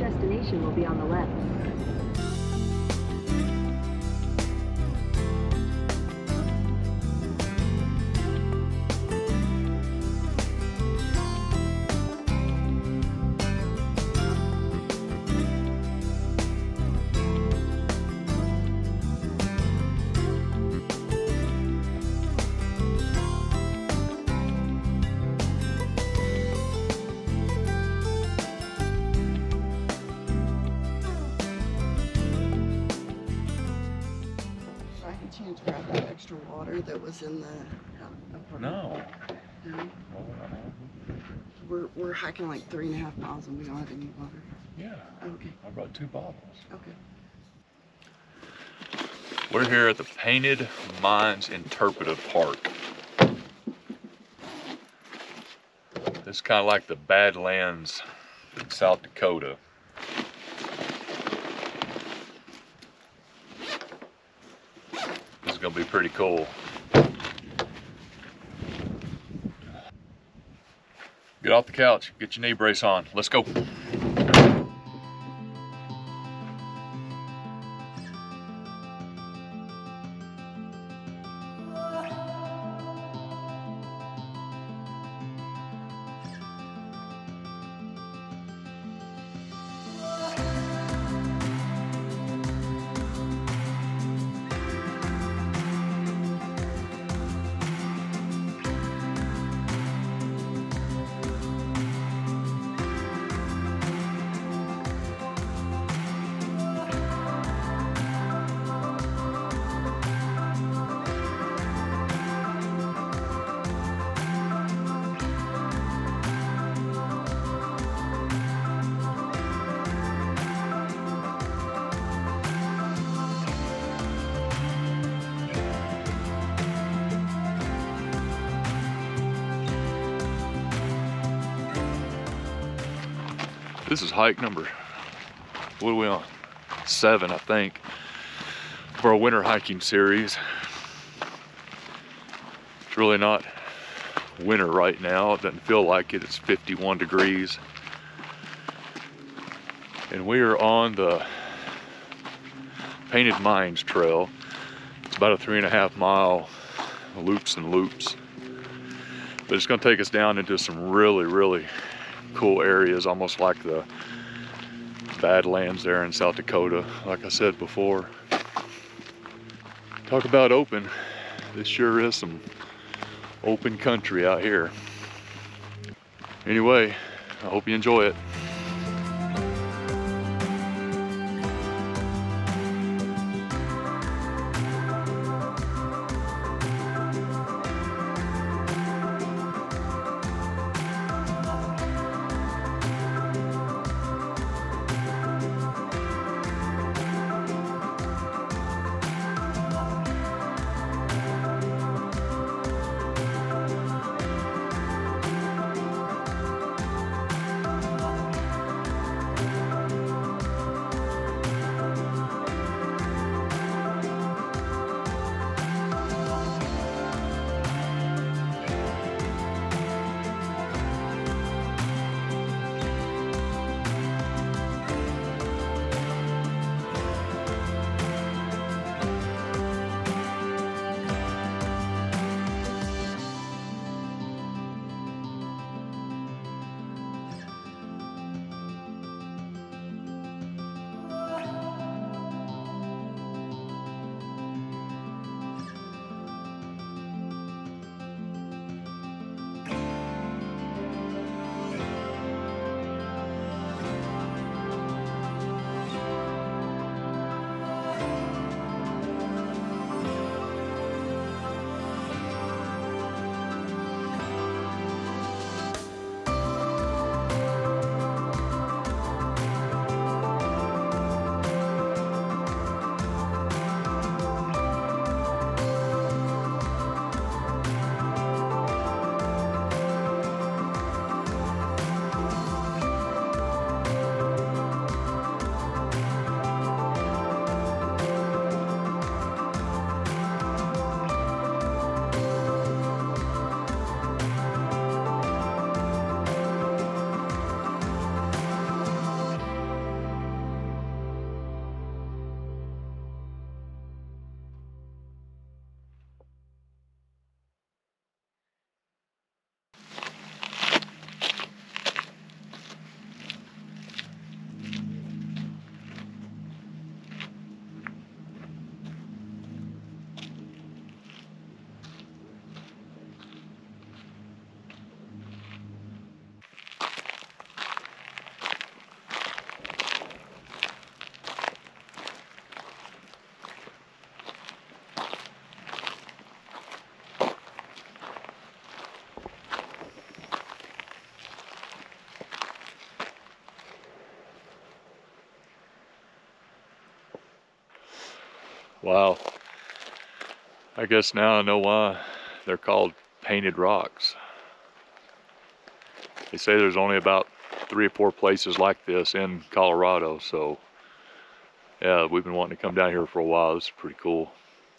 destination will be on the left. Chance to grab that extra water that was in the apartment. No. No? We're hiking like 3.5 miles and we don't have any water. Yeah. Okay. I brought 2 bottles. Okay. We're here at the Painted Minds Interpretive Park. This is kind of like the Badlands, South Dakota. This is gonna be pretty cool. Get off the couch, get your knee brace on. Let's go. This is hike number, what are we on? 7, I think, for a winter hiking series. It's really not winter right now. It doesn't feel like it. It's 51 degrees. And we are on the Painted Minds Trail. It's about a 3.5 mile loops and loops. But it's gonna take us down into some really cool areas, almost like the Badlands there in South Dakota. Like I said before, talk about open. This sure is some open country out here. Anyway, I hope you enjoy it. Wow. I guess now I know why they're called painted rocks. They say there's only about 3 or 4 places like this in Colorado, so yeah, we've been wanting to come down here for a while. This is pretty cool.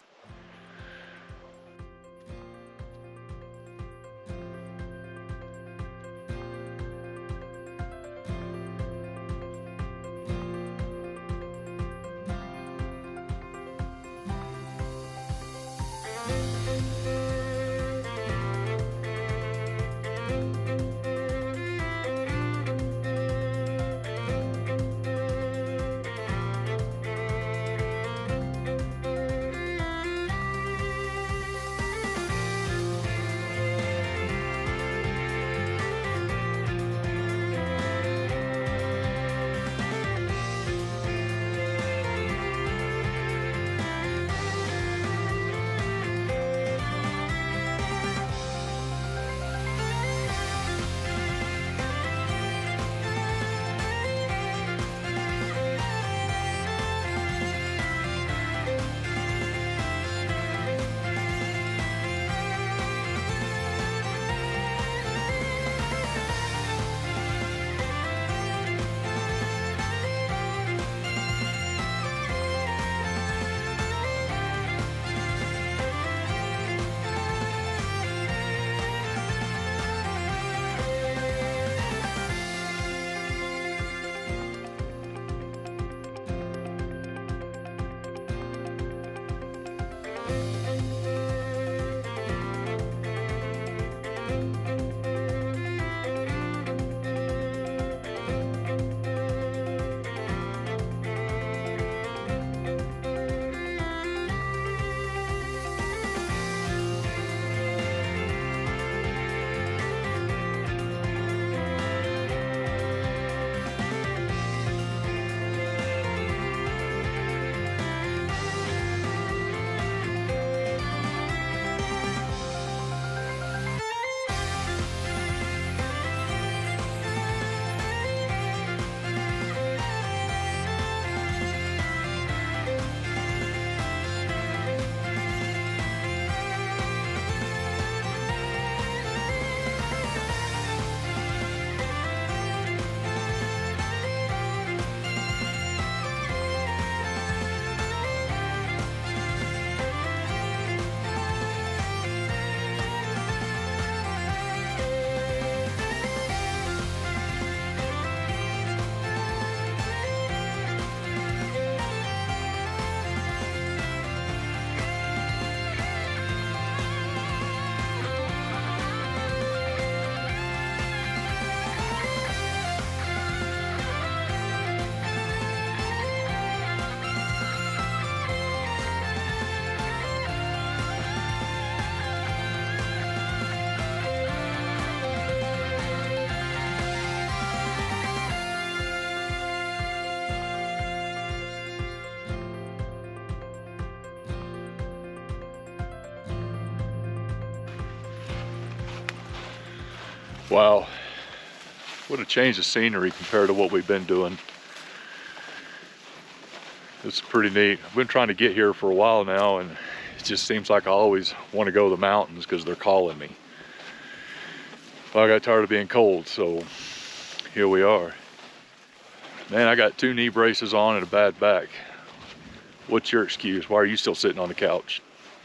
Wow, what a change of scenery compared to what we've been doing. It's pretty neat. I've been trying to get here for a while now, and it just seems like I always want to go to the mountains because they're calling me. Well, I got tired of being cold, so here we are. Man, I got 2 knee braces on and a bad back. What's your excuse? Why are you still sitting on the couch?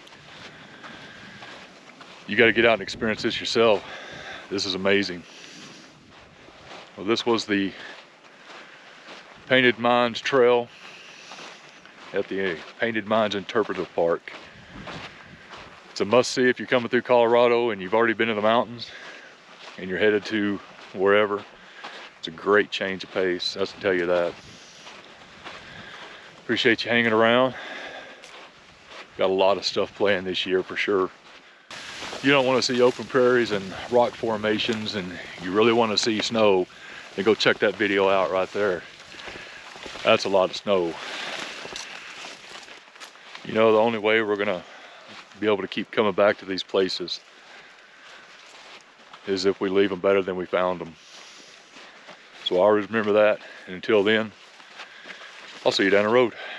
You got to get out and experience this yourself. This is amazing. Well, this was the Painted Mines Trail at the Painted Mines Interpretive Park. It's a must-see if you're coming through Colorado and you've already been to the mountains and you're headed to wherever. It's a great change of pace, I can tell you that. Appreciate you hanging around. Got a lot of stuff planned this year for sure. You don't want to see open prairies and rock formations and you really want to see snow, then go check that video out right there. That's a lot of snow. You know, the only way we're gonna be able to keep coming back to these places is if we leave them better than we found them. So I always remember that, and until then, I'll see you down the road.